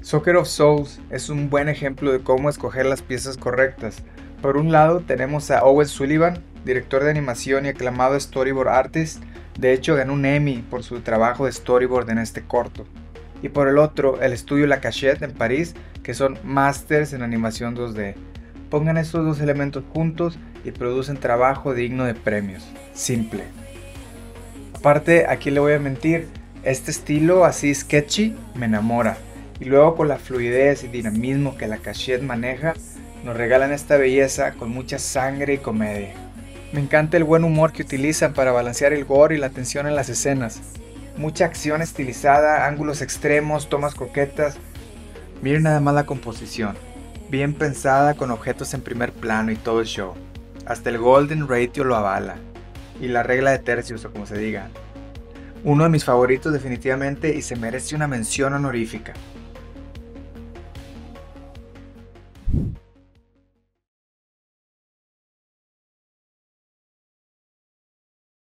Soccer of Souls es un buen ejemplo de cómo escoger las piezas correctas. Por un lado tenemos a Owen Sullivan, director de animación y aclamado storyboard artist. De hecho ganó un Emmy por su trabajo de storyboard en este corto. Y por el otro, el estudio La Cachette en París, que son masters en animación 2D. Pongan estos dos elementos juntos y producen trabajo digno de premios. Simple. Aparte, aquí le voy a mentir, este estilo así sketchy me enamora. Y luego con la fluidez y dinamismo que la Cachette maneja, nos regalan esta belleza con mucha sangre y comedia. Me encanta el buen humor que utilizan para balancear el gore y la tensión en las escenas. Mucha acción estilizada, ángulos extremos, tomas coquetas. Miren nada más la composición. Bien pensada con objetos en primer plano y todo el show. Hasta el Golden Ratio lo avala. Y la regla de tercios o como se diga. Uno de mis favoritos definitivamente y se merece una mención honorífica.